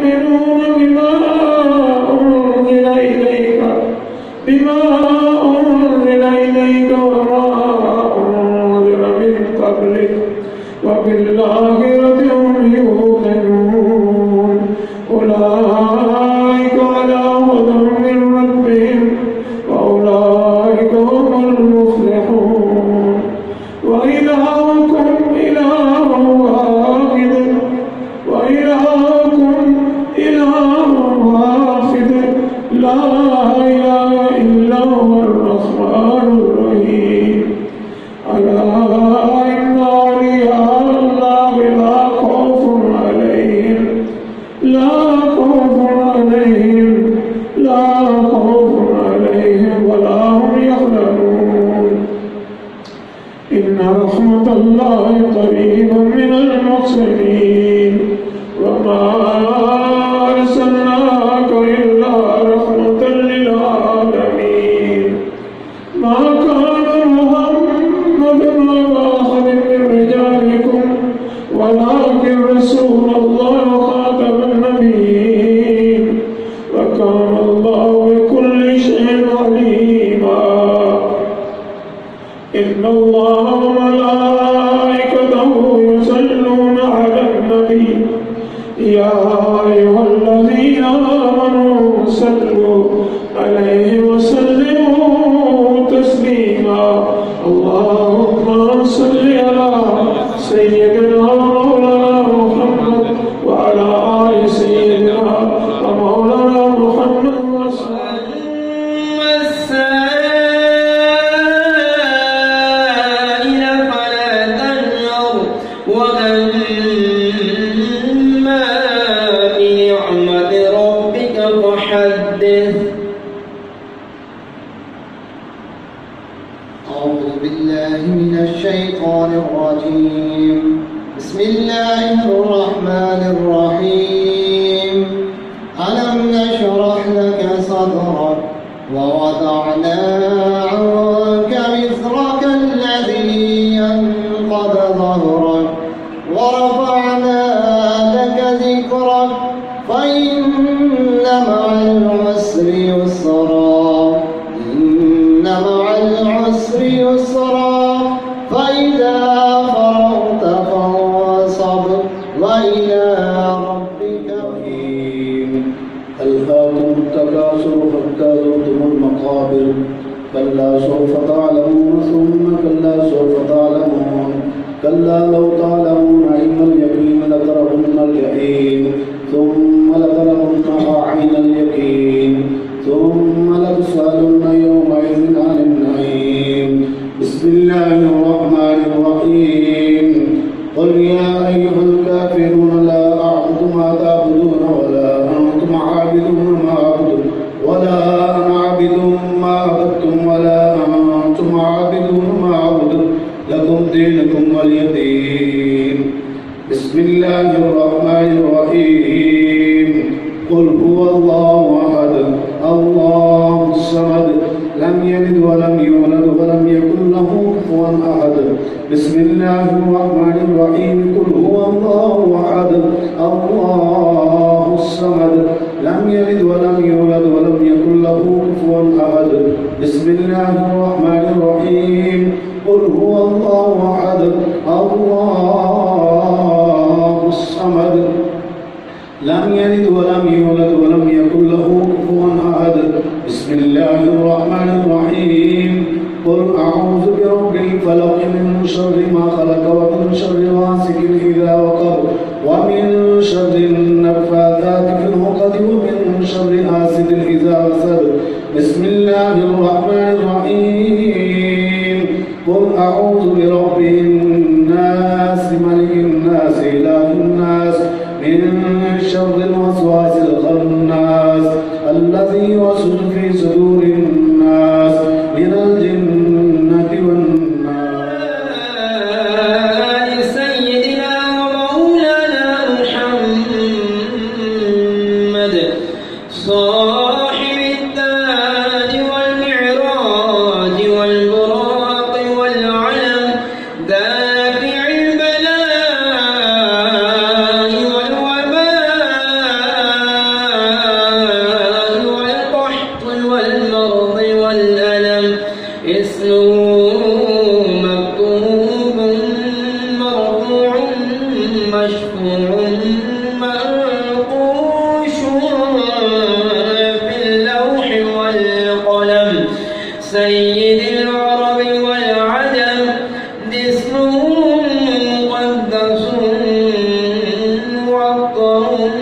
يؤمنون بما أنزل إليك وما أنزل من قبلك وبالآخرة هم يوقنون أولئك على هدى من ربهم وأولئك هم المفلحون وإلهكم إله واحد لا إله إلا هو الرحمن الرحيم ألا إن أولياء الله لا خوف عليهم ولا هم يحزنون إن رحمة الله قريب من المحسنين وما أرسلناك إلا رحمة للعالمين ما كان محمد أبا أحد من رجالكم ولكن رسول الله وخاتم النبيين وكان الله بكل شيء عليما إن الله وملائكته يصلون على النبي يا أيها الذين آمنوا صلوا عليه وسلموا تسليما اللهم صل على سيدنا مولانا محمد وعلى آل سيدنا ومولانا محمد أعوذ بالله من الشيطان الرجيم بسم الله الرحمن الرحيم ألم نشرح لك صدرك ووضعنا عنك وزرك الذي ينقض ظهرك ورفعنا لك ذكرك فإن مع العسر يسرا إن مع العسر يسرا فإذا فرغت فانصب وإلى ربك ألهاكم التكاثر حتى زرتم المقابر كلا سوف تعلمون ثم كلا سوف تعلمون كلا لو تعلمون علم اليقين لترون الجحيم ثم لترونها عين اليقين ثم لتسألن يومئذ عن النعيم بسم الله الرحمن الرحيم قل يا أيها الكافرون لا أعبد ما تعبدون ولا أنتم عابدون ما أعبد ولا أنا عابد ما عبدتم ولا أنتم عابدون ما أعبد لكم دينكم ولي دين بسم الله الرحمن الرحيم قل هو الله أحد الله الصمد لم يلد ولم يولد ولم يكن له كفوا أحد بسم الله الرحمن الرحيم قل هو الله أحد الله الصمد لم يلد ولم يولد ولم يكن له كفوا أحد بسم الله الرحمن الرحيم قل هو الله أحد الله الصمد لم يلد ولم يولد ولم يكن له كفوا أحد بسم الله الرحمن الرحيم قل أعوذ برب الفلق من شر ما خلق ومن شر غاسق إذا وقب ومن شر النفاثات في العقد ومن شر حاسد إذا حسد بسم الله الرحمن الرحيم قل أعوذ برب الناس ملك الناس إله الناس من شر الوسواس الخناس الذي يوسوس في صدور الناس من الجنة والناس سيدنا ومولانا محمد صاحب التاج والمعراج والبراق والعلم دافع البلاء والوباء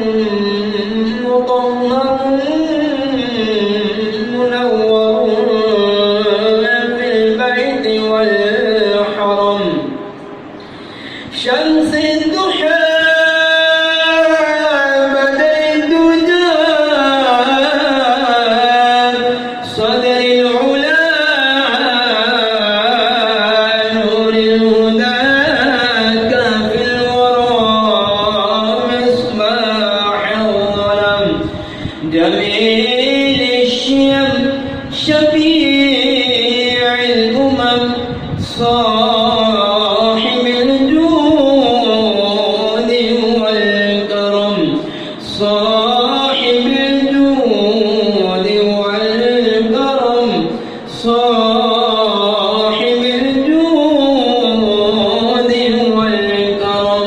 مطهر منور في البيت والحرم شمس الضحى بدر الدجى صدر العلا نور الهدى كافي الورى مصباح الظلم جميل الشيم شفيع الأمم صاحب الجود والكرم صاحب الجود والكرم صاحب الجود والكرم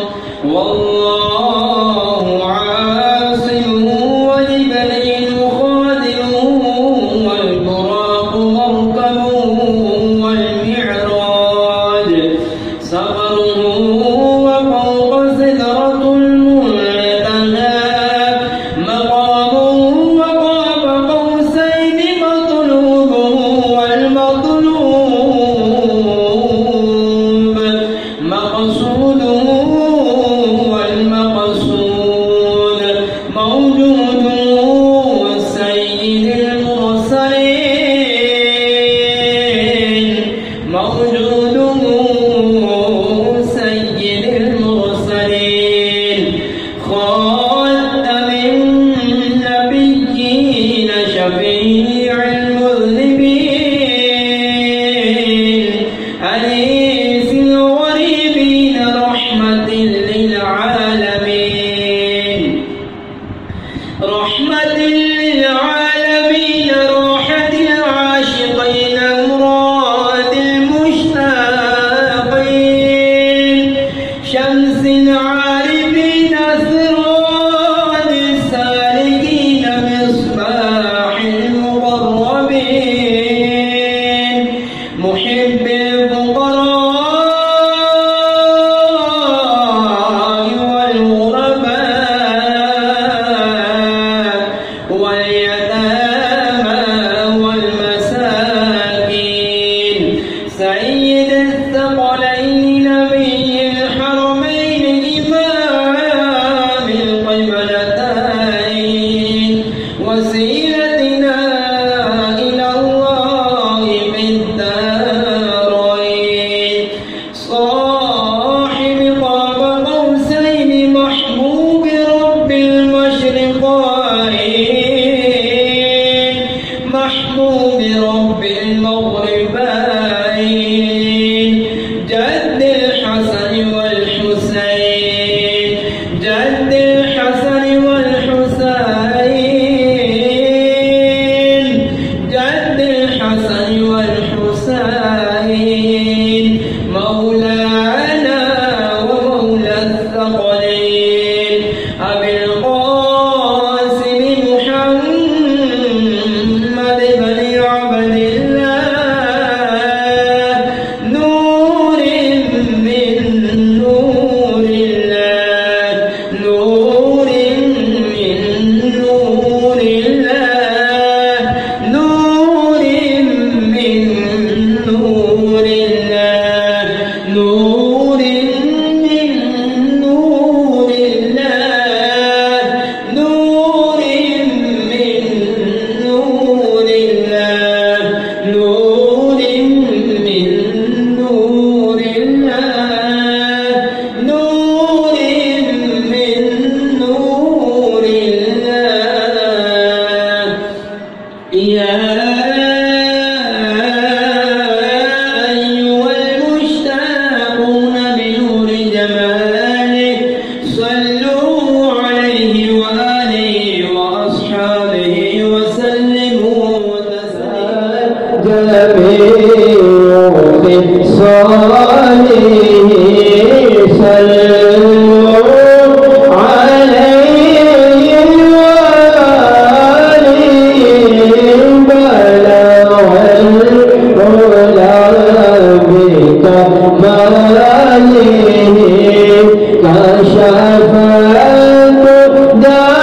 والله عاصمه ولبنيه خادمه والبراق مركبه والمعراج سفره وفوق سدرة المنتهى مقامه وقاب قوسين مطلوبه والمطلوب مقصوده والمقصود موجود سيد المرسلين موجوده سيد المرسلين خاتم النبيين شفيع المذنبين أنيس الغريبين رحمة للعالمين رحمة للعالمين راحة العاشقين مراد المشتاقين شمس العارفين سراج السالكين مصباح المقربين محب الفقراء والغرباء واليتامى والمساكين سيد الثقلين نبي الحرمين إمام القبلتين وسيلتنا إلى الله في الدارين صاحب قاب قوسين محبوب رب المشرقين محبوب رب المغربين جد الحسن والحسين جد الحسن والحسين جد الحسن والحسين مولانا ومولى الثقلين أبي القاسم محمد بن عبد الله نور من نور الله نور من نور الله نور من نور الله نور من نور الله نور من نور الله نور من نور الله نور من نور الله يا أيها المشتاقون بنور جماله صلوا عليه وآله وأصحابه وسلموا تسليما جميع صالحه صلوا عليه وآله بلغ العلا بكماله كشف الدار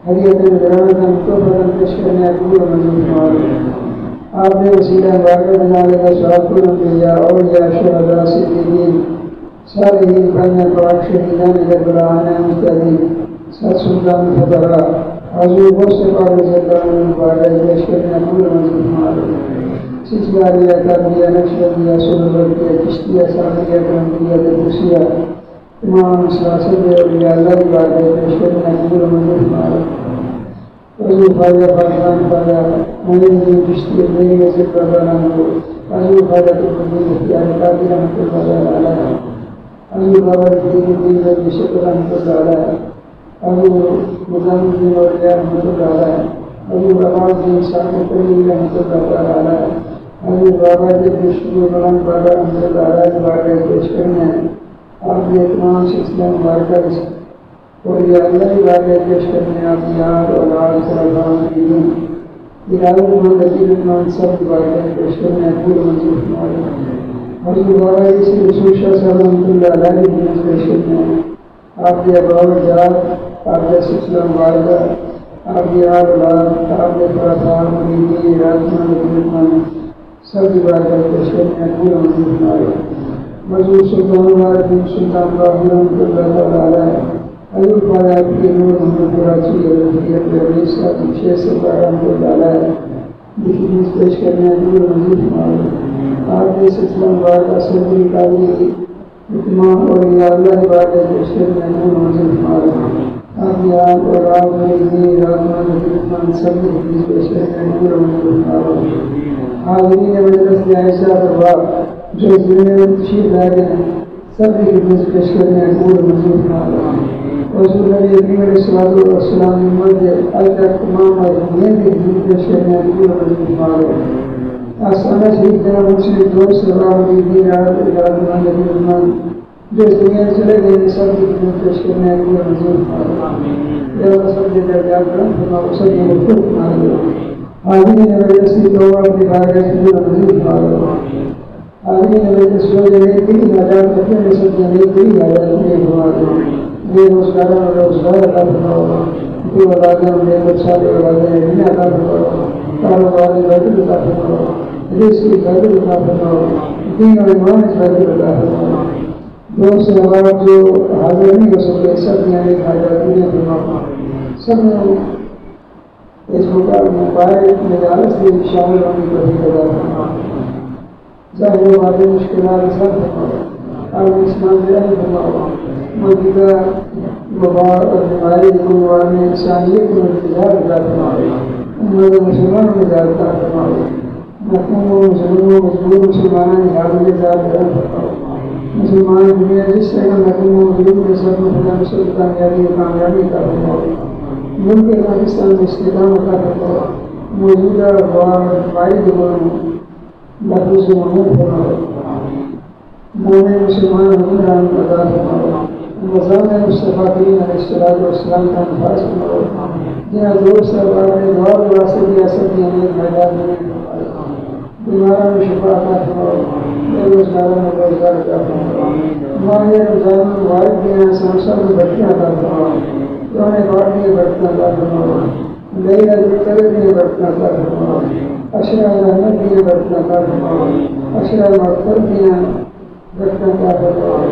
حریت گرامتاً توبتاً پیش کرنے قبول منظور فرمائے۔ آپ نے وسیلہ مبارکہ بنانے کا سواب پورا کیا اور یا شہداء صدیقین صالحین بننے پاک شہیدان کربلا مستعدین سات سلطان فترہ حضور بہت سے پاک رضی اللہ عنہ مبارک پیش کرنے قبول منظور فرمائے۔ سلسلہ تابعیہ نقشبندیہ سلوبردیہ چشتیہ سامریہ کرمدیہ تدرسیہ تمام سلاسل اولیاء اللہ مبارک پیش کرنے قبول منظور فرمائے۔ حضور خواجہ فاضل خواجہ معین الدین چشتی میری نظر بردانہ ہو، حضور خواجہ الدین اختیار قادری رحمۃ اللہ علیہ، حضور بابا الدین الدین رضی شکر رحمۃ اللہ علیہ، حضور نظام الدین اولیاء رحمۃ اللہ علیہ، حضور عباد الدین صاحب قریب رحمۃ اللہ علیہ، حضور بابا جب شکر بلند بابا رحمۃ اللہ علیہ مبارک پیش کرنے آپ کے تمام سلسلہ مبارکہ اور یہ اللہ مبارک پیش کرنے آپ یاد اولاد صلی اللہ علیہ وسلم ارادہ محمد عزیز سب مبارکہ پیش کرنے پور منظور فرمائے۔ حضور بابا اسی رسول شاہ صلی اللہ علیہ وسلم پیش کرنے آپ کے ابواب جات آپ کے سلسلہ مبارکہ آپ کی اولاد آپ کے فرزان مریدی راجمان سب مبارکہ پیش کرنے پور منظور فرمائے۔ حضور سلطان مبارک سلطان باقی رحمۃ اللہ علیہ، حضور خواجہ کی نور محمد کراچی رفیق علی صاحب شیخ صاحب رحمۃ اللہ علیہ دکھیز پیش کرنے نور منظور فرمائے۔ آپ کے سلسلہ مبارکہ صدری قادری تمام اولیاء اللہ مبارک پیش کرنے نور منظور فرمائے۔ آپ یاد اور آپ میری رحمان رحمان سب دکھیز پیش کرنے نور منظور فرمائے۔ حاضرین مجلس عائشہ دربار جو ضلع میں تشریف لائے ہیں سب دکھیز پیش کرنے نور منظور فرمائے۔ رسول نبی کریم علیہ السلام کی مدد آج تک تمام مرحومین کے حضور پیش کرنے پور منظور فرمائے۔ آستانہ شریف جناب مسلم دوست صلی اللہ علیہ وسلم جو اس دنیا سے چلے گئے سب کی خدمت پیش کرنے پور منظور فرمائے۔ یا اللہ سب کے درجات بلند فرمائے، سب کے مغفرت فرمائے۔ حاضرین مجلس کی توبہ کی بارگاہ سے پور منظور فرمائے۔ حاضرین مجلس جو جگہ کی نجات رکھنے میں سب جگہ کی نجات فرمائے۔ بے روزگاروں میں روزگار عطا فرماؤ، بے اولادوں میں بچھانے اولادیں علم عطا فرماؤ، کاروبار میں برکت عطا فرماؤ، رزق کی برکت عطا فرماؤ، دین اور ایمان کی برکت عطا فرماؤ۔ دوست سے ہمارا جو حاضر نہیں ہو سکے سب یعنی حاجات پورے فرماؤ، سب نے اس مبارک مجالس سے شامل ہونے کی توفیق عطا فرماؤ۔ ظاہر و باطن مشکلات حل فرماؤ، اور اسلام میں رحم فرماؤ۔ موجودہ وبا اور بیماری کو والے انسانیت کو انتظار عطا فرمائے، امت مسلمانوں میں دار عطا فرمائے، محکوموں ظلموں مجبور مسلمانوں کی حالت میں دار فرمائے، مسلمان دنیا جس طرح محکوموں مجبور کے سب میں سب کامیابی و کامیابی عطا فرمائے، ملک پاکستان میں استحکام عطا فرمائے، موجودہ وبا اور بیماری کو محفوظ و محفوظ فرمائے، مومن مسلمان حکمران عطا فرمائے، نظام مصطفیٰ کریم علیہ السلام کا نفاذ فرماؤ۔ جہاں دوست احباب نے دعا واسطے ریاست کی امید میدان میں بیماروں میں شفا عطا فرماؤ، بے روزگاروں میں روزگار عطا فرماؤ، ماہ رمضان مبارک کے یہاں سمسا میں برکتیں عطا فرماؤ، رونے پاک کی برکتیں عطا فرماؤ، لیلۃ القدر کی برکتیں عطا فرماؤ، عشرہ رحمت کی برکتیں عطا فرماؤ، عشرہ مغفرت کی برکتیں عطا فرماؤ،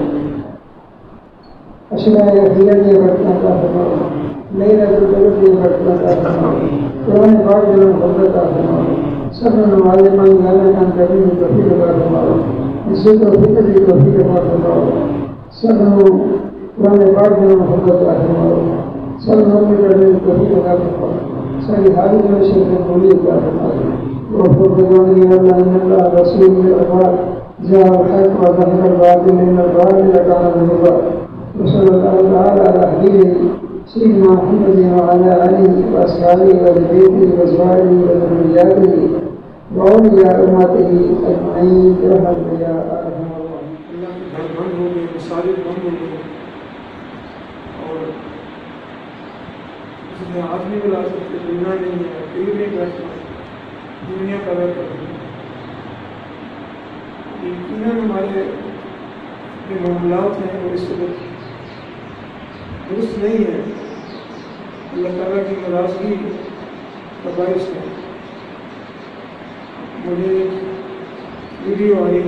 عشرہ یقین کی برکتیں عطا فرماؤ، لیلۃ القدر کی برکتیں عطا فرماؤ، قرآن پاک کی محبت عطا فرماؤ، سب نماز پڑھنے والے کام کرنے کی توفیق عطا فرماؤ، عزت و فکر کی توفیق عطا فرماؤ، سب قرآن پاک کی محبت عطا فرماؤ، سب نوکری کرنے کی توفیق عطا فرماؤ، ساری حالت میں سے قبولی عطا فرماؤ۔ اللہ رسول اللہ جاء الحق وظهر الباطل ان الباطل كان زهوقا وصلى الله تعالى على حبيبه سيدنا محمد وعلى اله واصحابه وذريته وازواجه وذرياته واولياء امته اجمعين برحمتك يا ارحم الراحمين۔ اور جس نے آدمی بلا سکتے دنیا نہیں ہے، پیر نہیں کر سکتے، دنیا پیدا کر دی۔ یقیناً ہمارے جو معاملات ہیں وہ اس وقت درست نہیں ہیں، اللہ تعالیٰ کی ناراضگی کا باعث ہے۔ مجھے ویڈیو آئی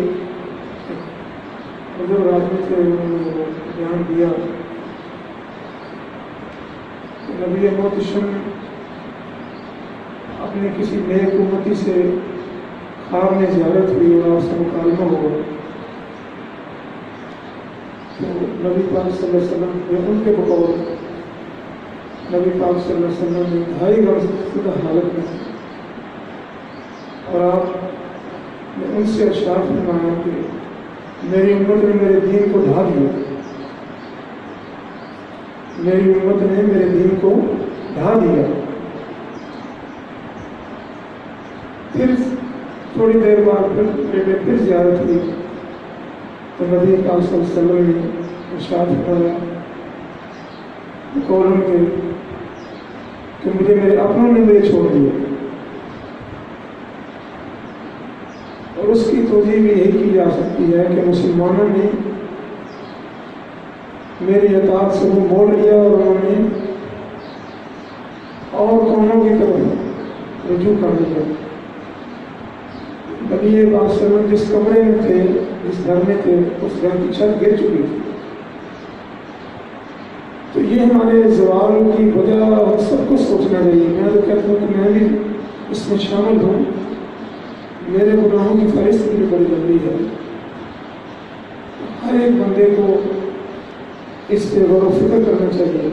حضور راجمت سے بیان دیا کہ نبی محتشم اپنے کسی نیک امتی سے خواب میں زیارت ہوئی اور آپ سے مکالمہ ہوا، تو نبی پاک صلی اللہ علیہ وسلم نے ان کے بقول نبی پاک صلی اللہ علیہ وسلم نے انتہائی غمزدہ حالت میں اور آپ نے ان سے ارشاد فرمایا کہ میری امت نے میرے دین کو ڈھا دیا، میری امت نے میرے دین کو ڈھا دیا۔ پھر تھوڑی دیر بعد پھر زیارت ہوئی تو نبی پاک صلی اللہ علیہ وسلم نے ارشاد فرمایا قولن کے کہ مجھے میرے اپنوں نے میرے چھوڑ دیا، اور اس کی توجیہ بھی یہی کی جا سکتی ہے کہ مسلمانوں نے میری اطاعت سے وہ موڑ لیا اور انہوں نے اور قوموں کی طرف رجوع کر دیا۔ نبی پاک صلی اللہ علیہ وسلم جس کمرے میں تھے، جس گھر میں تھے، اس گھر کی چھت گر چکی تھی۔ تو یہ ہمارے زوال کی وجہ سب کو سوچنا چاہیے۔ میں تو کہتا ہوں کہ میں بھی اس میں شامل ہوں، میرے گناہوں کی فہرست بھی بڑی لمبی ہے۔ ہر ایک بندے کو اس پہ غور و فکر کرنا چاہیے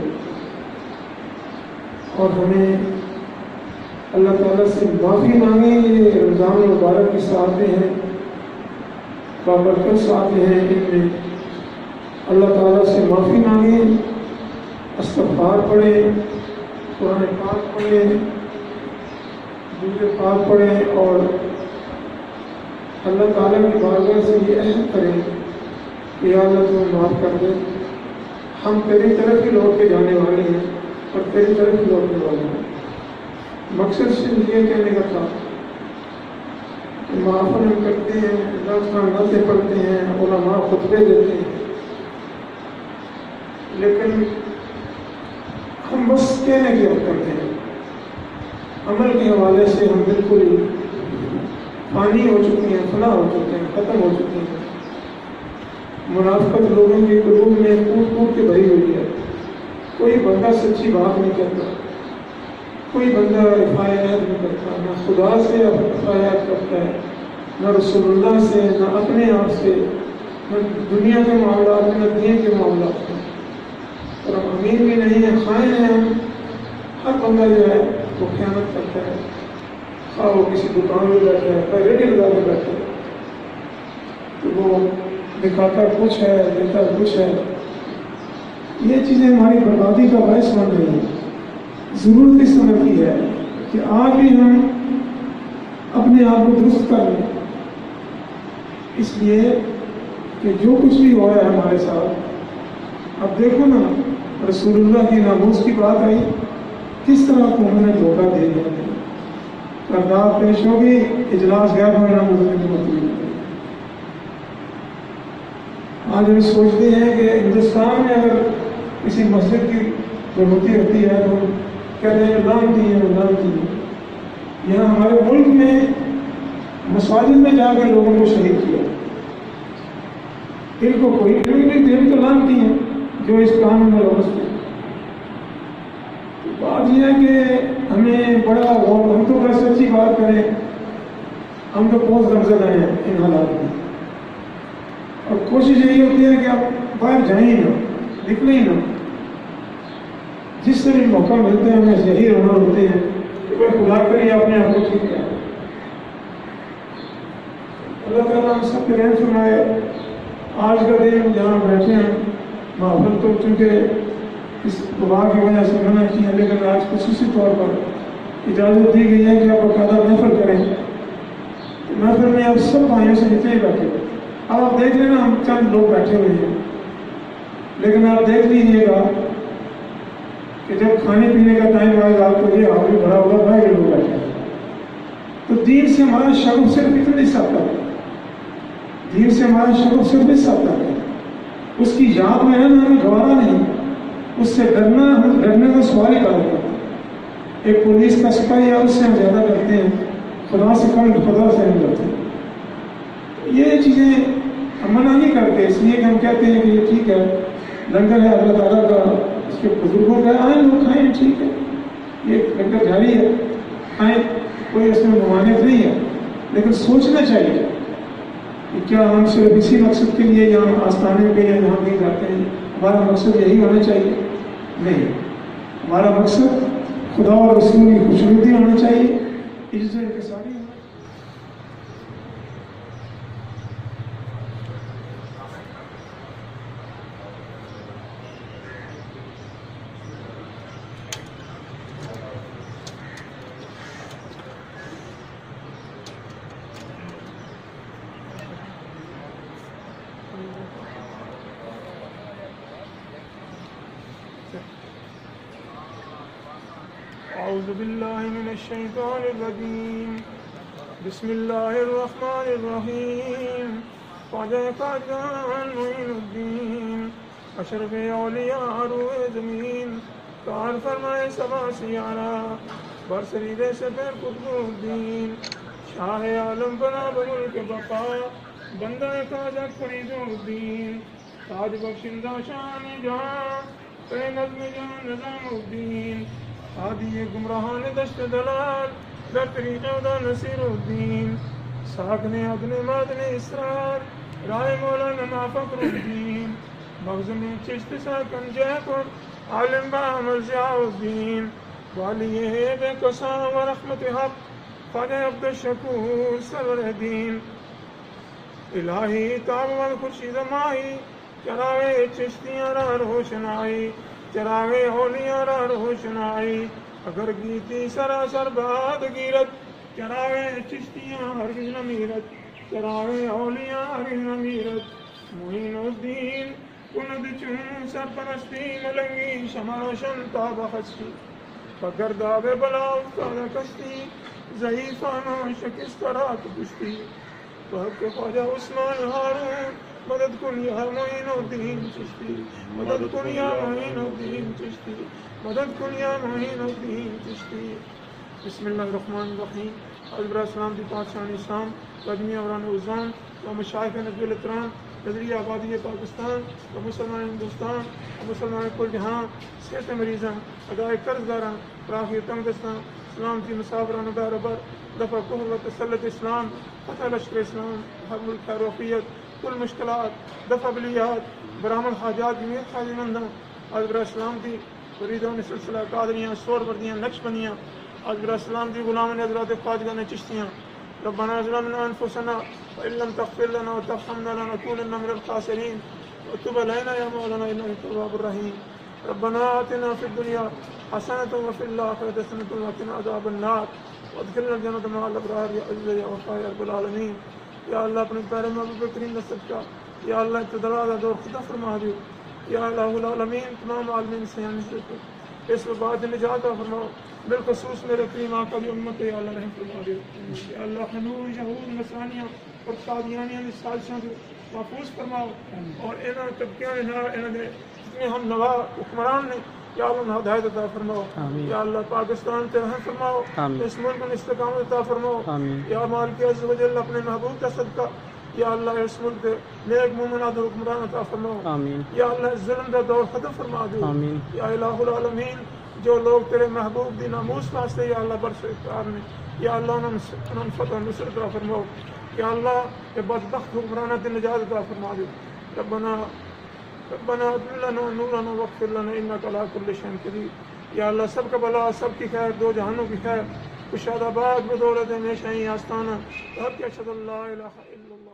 اور ہمیں اللہ تعالیٰ سے معافی مانگیں۔ یہ رمضان المبارک کی ساتیں ہیں، بابرکت ساتیں ہیں، ان میں اللہ تعالیٰ سے معافی مانگیں، استغفار پڑھیں، قرآن پاک پڑھیں، درود پاک پڑھیں اور اللہ تعالیٰ کی بارگاہ سے یہ عہد کریں کہ یا اللہ تمہیں معاف کر دے، ہم تیری طرف ہی لوٹ کے جانے والے ہیں اور تیری طرف ہی لوٹنے والے ہیں۔ مقصد صرف یہ کہنے کا تھا کہ معافی ہم کرتے ہیں، نعتیں پڑھتے ہیں، علماء خطبے دیتے ہیں، لیکن ہم بس کہنے کی عمل کرتے ہیں، عمل کے حوالے سے ہم بالکل فانی ہو چکی ہیں، فنا ہو چکے ہیں، ختم ہو چکے ہیں۔ منافقت لوگوں کے قلوب میں کوٹ کوٹ کے بھری ہوئی ہے، کوئی بندہ سچی بات نہیں کہتا، کوئی بندہ رفاع عہد نہیں کرتا، نہ خدا سے رفاع عہد کرتا ہے، نہ رسول اللہ سے، نہ اپنے آپ سے، نہ دنیا کے معاملات میں، نہ دین کے معاملات میں، اور ہم امین بھی نہیں ہیں، خائن ہیں ہم۔ ہر بندہ جو ہے وہ خیانت کرتا ہے، خواہ وہ کسی دکان میں بیٹھا ہے، خواہ ریڈی لگا کے بیٹھا ہے، تو وہ دکھاتا کچھ ہے، دیتا کچھ ہے۔ یہ چیزیں ہماری بربادی کا باعث بن رہی ہیں۔ ضرورت اس سمے کی ہے کہ آج بھی ہم اپنے آپ کو درست کر لیں، اس لیے کہ جو کچھ بھی ہو رہا ہے ہمارے ساتھ، اب دیکھو نا رسول اللہ کی ناموس کی بات آئی، کس طرح کو انہوں نے دھوکہ دے دیا، کردار پیش ہوگی، اجلاس غیر ہونا مجھے مطلب۔ آج ہم سوچتے ہیں کہ ہندوستان میں اگر کسی مسجد کی ضرورتی ہوتی ہے تو کہتے ہیں لانتی ہیں، لانتی ہیں۔ یہاں ہمارے ملک میں مساجد میں جا کے لوگوں کو شہید کیا، ان کو کوئی دل تو لانتی ہیں جو اس قانون میں لوگ ہیں۔ بات یہ ہے کہ ہمیں بڑا ہم تو بڑا سچی بات کریں، ہم تو بہت غمزدہ ہیں ان حالات میں، اور کوشش یہی ہوتی ہے کہ آپ باہر جائیں ہی نہ، نکلیں ہی نہ۔ جس سے بھی موقع ملتے ہیں ہمیں یہی رونا ہوتے ہیں کہ بھائی خدا کریے اپنے آپ کو ٹھیک ہے۔ اللہ تعالیٰ ہم سب پہ رحم فرمائے۔ آج کا دن جہاں بیٹھے ہیں محفل تو چونکہ اس وبا کی وجہ سے منع کی ہے، لیکن آج خصوصی طور پر اجازت دی گئی ہے کہ آپ باقاعدہ محفل کریں۔ محفل میں آپ سب بھائیوں سے جتنے ہی بیٹھے ہوئے، اب آپ دیکھ لینا ہم چند لوگ بیٹھے ہوئے ہیں، لیکن آپ دیکھ لیجیے گا کہ جب کھانے پینے کا ٹائم آئے گا تو یہ حاوی بھرا ہوگا، بھائی لوگ بیٹھے ہیں۔ تو دین سے ہمارا شغف صرف اتنا حصہ تک ہے، دین سے ہمارا شغف صرف حصہ تک ہے، اس کی یاد میں ہے نا ہمیں گوارا نہیں، اس سے ڈرنا کا سوال ہی کرنا۔ ایک پولیس کا سپاہی ہے اس سے ہم زیادہ ڈرتے ہیں، خدا سے کم خدا سے نہیں ڈرتے. یہ چیزیں ہم منع نہیں کرتے اس لیے کہ ہم کہتے ہیں کہ یہ ٹھیک ہے لنگر ہے اللہ تعالیٰ کا، اس کے بزرگوں کا، آئیں لوگ کھائیں، ٹھیک ہے یہ لنگر جاری ہے، کھائیں، کوئی اس میں ممانعت نہیں ہے. لیکن سوچنا چاہیے کہ کیا ہم صرف اسی مقصد کے لیے یہاں آستانے پہ یا یہاں نہیں جاتے ہیں، ہمارا مقصد یہی ہونا چاہیے؟ نہیں، ہمارا مقصد خدا اور رسول کی خوشنودی ہونا چاہیے، عزت انکساری ہونا چاہیے. أعوذ بالله من الشيطان الرجيم بسم الله الرحمن الرحيم خواجہ جان معین الدین اشرف اولیاء روح زمین کار فرمائے سبا سیارہ برسرید سفر قطب الدین شاہ عالم بنا بملک بقا بندہ خواجہ فرید الدین تاج بخشندہ شان جہاں اے نظم جان نظام الدین ہادی گمراہان دشت دلال بہتری چودہ نصیر الدین ساکن عدن مادن اسرار رائے مولانا نا فخر الدین مغزن چشت ساکن جے پر عالم بامر ضیاء الدین والی بے قصا و رحمت حق خواجہ عبد الشکور سرور دین الہی تاب و خورشید ماہی چراغے چشتیاں را روشنائی چراغے اولیاء را روشنائی اگر گیتی سراسر باد گیرت چراغے چشتیاں ہرگز نہ میرت چراغے اولیاء ہرگز نہ میرت معین الدین کند چون سرپرستی ملنگی شمع روشن تاب خستی پگرداب بلا افتادہ کشتی ضعیفانہ شکست رات کشتی بحق خواجہ عثمان ہارون مدد کن یا معین الدین چشتی مدد کن یا معین الدین چشتی مدد کن یا معین الدین چشتی. بسم اللہ الرحمن الرحیم. حضرت السلام دی پادشاہ اسلام قدمی اوران عظام و مشائخ نبی الاکرام نظریہ آبادی پاکستان و مسلمان ہندوستان و مسلمان کل جہاں صحت مریضاں ادائے قرض داراں راہی تنگستان سلامتی مسافران برابر دفع کفر و تسلط اسلام فتح لشکر اسلام حب الخیر وفیت کل مشکلات دفع بلیات برامن حاجات جمعیت خاضی مندہ حضرت اسلام دی فریدون سلسلہ قادریاں سور بردیاں نقش بندیاں حضرت اسلام دی غلامن حضرات خواجگان چشتیاں ربنا ظلمنا انفسنا وان لم تغفر لنا وترحمنا لنكونن من الخاسرين وتب علينا يا مولانا انك التواب الرحيم. ربنا آتنا في الدنيا حسنة وفي الآخرة حسنة وقنا عذاب النار وادخلنا الجنة مع الأبرار يا عز يا وفا يا رب العالمين. یا اللہ اپنے پیارے محبوب کریم کا صدقہ یا اللہ ابتدا دور خدا فرما دیو یا الہ العالمین تمام عالمین سے اس وبا نجات فرماؤ بالخصوص میرے کریم آقا کی امت یا اللہ رحم فرما دیو یا اللہ حنور یہود نصرانیاں اور قادیانیاں کی سازشاں کو محفوظ فرماؤ اور انہاں طبقیاں جتنے ہم نوا حکمران نے یا اللہ ہدایت عطا فرماؤ یا اللہ پاکستان پہ رحم فرماؤ اس ملک میں استقامت عطا فرماؤ یا مالک عز و جل اپنے محبوب کا صدقہ یا اللہ اس ملک پہ نیک مومنات حکمران عطا فرماؤ یا اللہ ظلم کا دور ختم فرما دو یا الہ العالمین جو لوگ تیرے محبوب دی ناموس واسطے یا اللہ برس اختیار میں یا اللہ انہوں فتح و نصرت عطا فرماؤ یا اللہ یہ بدبخت حکمرانات نجات عطا فرما دو ربنا اغفر لنا نورنا واغفر لنا انك على كل شيء قدير یا اللہ سب کا بلا سب کی خیر دو جہانوں کی خیر کشاد آباد بدولت ہمیشہ ہی آستانہ حق اشہد اللہ الہ الا اللہ